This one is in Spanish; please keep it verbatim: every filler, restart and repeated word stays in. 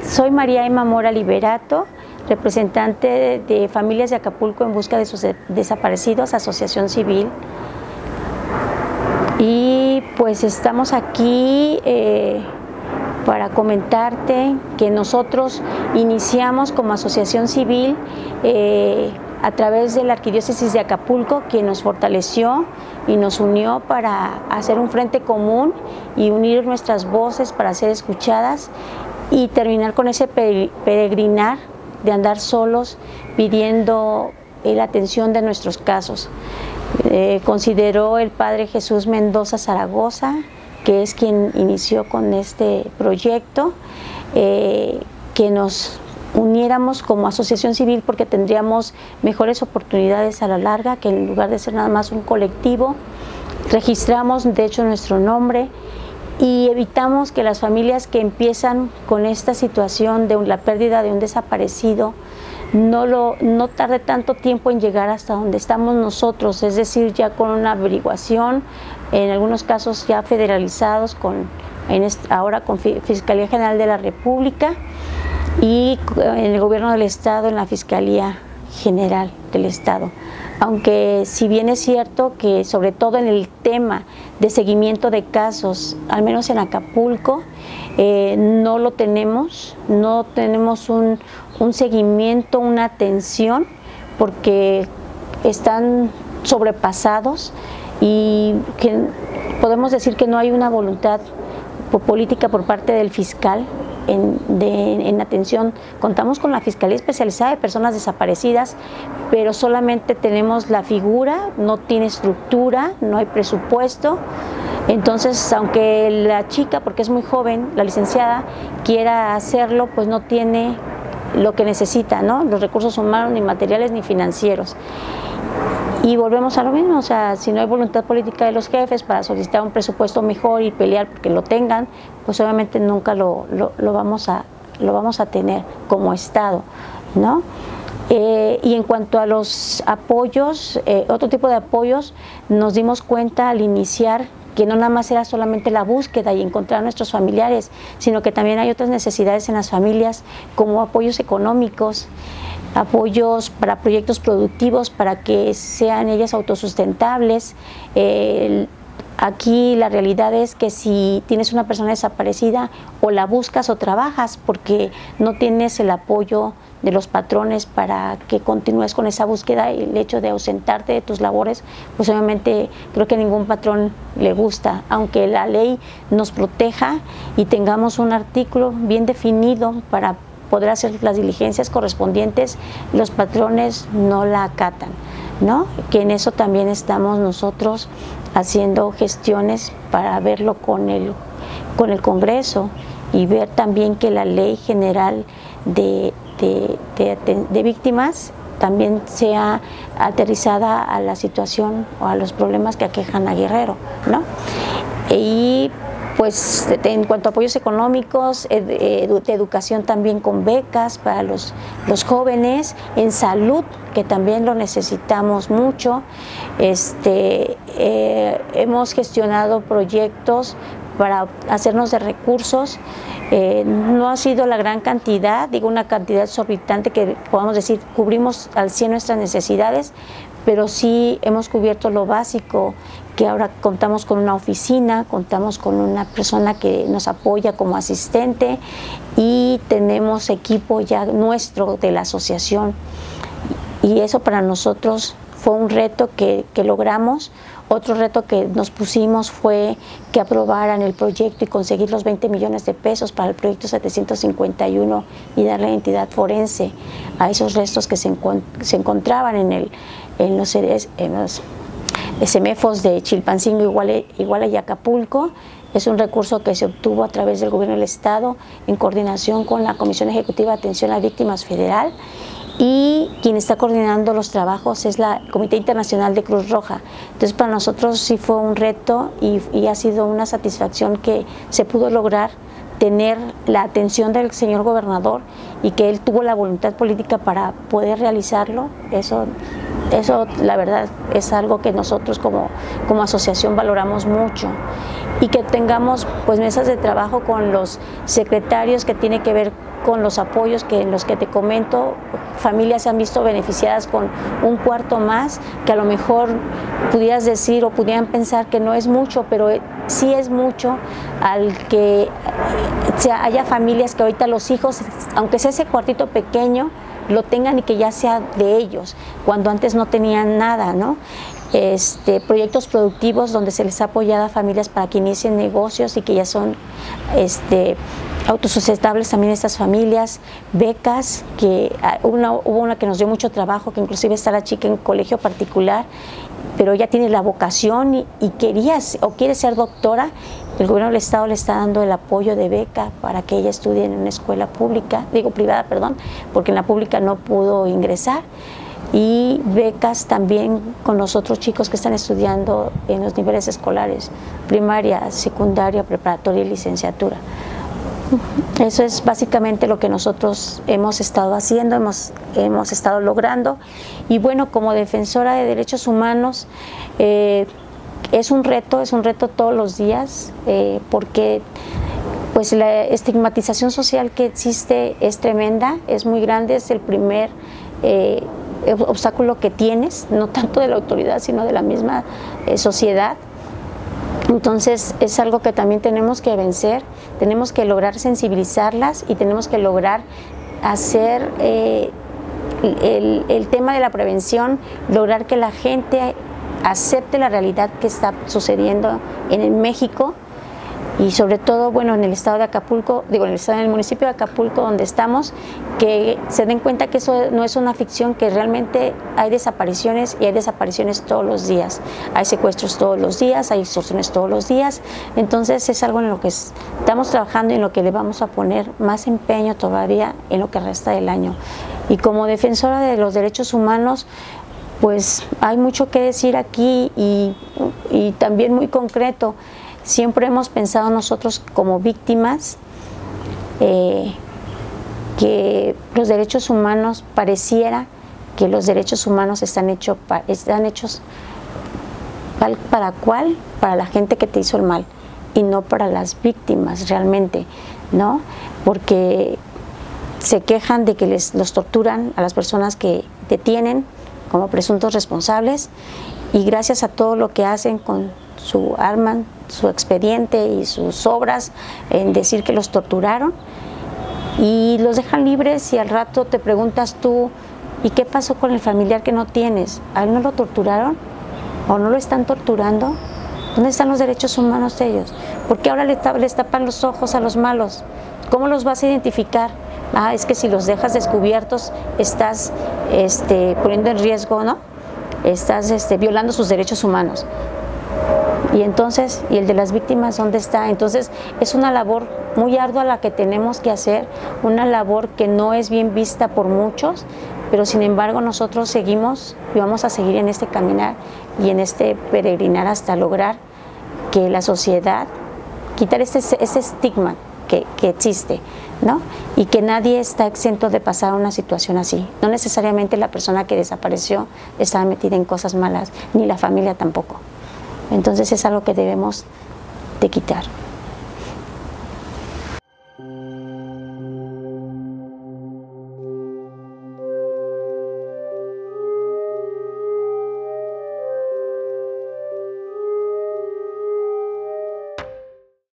Soy María Emma Mora Liberato, representante de, de Familias de Acapulco en Busca de sus Desaparecidos, Asociación Civil. Y pues estamos aquí eh, para comentarte que nosotros iniciamos como asociación civil eh, a través de la Arquidiócesis de Acapulco, quien nos fortaleció y nos unió para hacer un frente común y unir nuestras voces para ser escuchadas y terminar con ese peregrinar de andar solos pidiendo la atención de nuestros casos. Eh, consideró el Padre Jesús Mendoza Zaragoza, que es quien inició con este proyecto, eh, que nos uniéramos como asociación civil porque tendríamos mejores oportunidades a la larga, que en lugar de ser nada más un colectivo, registramos de hecho nuestro nombre y evitamos que las familias que empiezan con esta situación de la pérdida de un desaparecido no, lo, no tarde tanto tiempo en llegar hasta donde estamos nosotros, es decir, ya con una averiguación, en algunos casos ya federalizados, con, en este, ahora con Fiscalía General de la República y en el Gobierno del Estado, en la Fiscalía General del Estado. Aunque si bien es cierto que sobre todo en el tema de seguimiento de casos, al menos en Acapulco, eh, no lo tenemos, no tenemos un, un seguimiento, una atención, porque están sobrepasados y que podemos decir que no hay una voluntad política por parte del fiscal en, de, en atención. Contamos con la Fiscalía Especializada de Personas Desaparecidas, pero solamente tenemos la figura, no tiene estructura, no hay presupuesto. Entonces, aunque la chica, porque es muy joven, la licenciada, quiera hacerlo, pues no tiene lo que necesita, ¿no? Los recursos humanos, ni materiales, ni financieros. Y volvemos a lo mismo, o sea, si no hay voluntad política de los jefes para solicitar un presupuesto mejor y pelear porque lo tengan, pues obviamente nunca lo, lo, lo, vamos, a, lo vamos a tener como Estado, ¿no? Eh, y en cuanto a los apoyos, eh, otro tipo de apoyos, nos dimos cuenta al iniciar que no nada más era solamente la búsqueda y encontrar a nuestros familiares, sino que también hay otras necesidades en las familias, como apoyos económicos, apoyos para proyectos productivos para que sean ellas autosustentables. Eh, aquí la realidad es que si tienes una persona desaparecida, o la buscas o trabajas, porque no tienes el apoyo de los patrones para que continúes con esa búsqueda, y el hecho de ausentarte de tus labores, pues obviamente creo que a ningún patrón le gusta, aunque la ley nos proteja y tengamos un artículo bien definido para poder hacer las diligencias correspondientes, los patrones no la acatan, ¿no? Que en eso también estamos nosotros haciendo gestiones para verlo con el, con el Congreso y ver también que la Ley General de, de, de, de Víctimas también sea aterrizada a la situación o a los problemas que aquejan a Guerrero, ¿no? Y pues en cuanto a apoyos económicos, de educación también con becas para los, los jóvenes, en salud, que también lo necesitamos mucho. Este, eh, hemos gestionado proyectos para hacernos de recursos, eh, no ha sido la gran cantidad, digo una cantidad exorbitante que podamos decir cubrimos al cien nuestras necesidades, pero sí hemos cubierto lo básico, que ahora contamos con una oficina, contamos con una persona que nos apoya como asistente y tenemos equipo ya nuestro de la asociación, y eso para nosotros fue un reto que, que logramos. Otro reto que nos pusimos fue que aprobaran el proyecto y conseguir los veinte millones de pesos para el proyecto setecientos cincuenta y uno y darle entidad forense a esos restos que se, encont se encontraban en, el, en los, en los semefos de Chilpancingo, Iguala, Iguala y Acapulco. Es un recurso que se obtuvo a través del Gobierno del Estado en coordinación con la Comisión Ejecutiva de Atención a Víctimas Federal, y quien está coordinando los trabajos es la Comité Internacional de Cruz Roja. Entonces para nosotros sí fue un reto y, y ha sido una satisfacción que se pudo lograr tener la atención del señor gobernador y que él tuvo la voluntad política para poder realizarlo. Eso, eso la verdad es algo que nosotros como, como asociación valoramos mucho, y que tengamos pues mesas de trabajo con los secretarios que tiene que ver con los apoyos que en los que te comento, familias se han visto beneficiadas con un cuarto más, que a lo mejor pudieras decir o pudieran pensar que no es mucho, pero sí es mucho al que sea, haya familias que ahorita los hijos, aunque sea ese cuartito pequeño, lo tengan y que ya sea de ellos, cuando antes no tenían nada, ¿no? Este, proyectos productivos donde se les ha apoyado a familias para que inicien negocios y que ya son este, autosustentables también estas familias, becas, que una, hubo una que nos dio mucho trabajo, que inclusive está la chica en colegio particular, pero ella tiene la vocación y, y quería o quiere ser doctora. El gobierno del estado le está dando el apoyo de beca para que ella estudie en una escuela pública, digo privada, perdón, porque en la pública no pudo ingresar. Y becas también con los otros chicos que están estudiando en los niveles escolares, primaria, secundaria, preparatoria y licenciatura. Eso es básicamente lo que nosotros hemos estado haciendo, hemos, hemos estado logrando. Y bueno, como defensora de derechos humanos, eh, es un reto, es un reto todos los días, eh, porque pues la estigmatización social que existe es tremenda, es muy grande, es el primer eh, obstáculo que tienes, no tanto de la autoridad, sino de la misma eh, sociedad. Entonces es algo que también tenemos que vencer, tenemos que lograr sensibilizarlas y tenemos que lograr hacer eh, el, el tema de la prevención, lograr que la gente acepte la realidad que está sucediendo en el México y sobre todo, bueno, en el estado de Acapulco, digo, en el estado, en el municipio de Acapulco donde estamos, que se den cuenta que eso no es una ficción, que realmente hay desapariciones y hay desapariciones todos los días, hay secuestros todos los días, hay extorsiones todos los días. Entonces es algo en lo que estamos trabajando y en lo que le vamos a poner más empeño todavía en lo que resta del año. Y como defensora de los derechos humanos, pues hay mucho que decir aquí y, y también muy concreto. Siempre hemos pensado nosotros como víctimas eh, que los derechos humanos, pareciera que los derechos humanos están, hecho, están hechos para, para cuál, para la gente que te hizo el mal y no para las víctimas realmente, ¿no? Porque se quejan de que les, los torturan a las personas que detienen como presuntos responsables y gracias a todo lo que hacen con su arma, su expediente y sus obras en decir que los torturaron y los dejan libres y al rato te preguntas tú, ¿y qué pasó con el familiar que no tienes? ¿A él no lo torturaron? ¿O no lo están torturando? ¿Dónde están los derechos humanos de ellos? ¿Por qué ahora les tapan los ojos a los malos? ¿Cómo los vas a identificar? Ah, es que si los dejas descubiertos estás este, poniendo en riesgo, ¿no? Estás este, violando sus derechos humanos. Y entonces, ¿y el de las víctimas dónde está? Entonces es una labor muy ardua la que tenemos que hacer, una labor que no es bien vista por muchos, pero sin embargo nosotros seguimos y vamos a seguir en este caminar y en este peregrinar hasta lograr que la sociedad, quitar ese, ese estigma que, que existe, ¿no? Y que nadie está exento de pasar una situación así. No necesariamente la persona que desapareció estaba metida en cosas malas, ni la familia tampoco. Entonces es algo que debemos de quitar.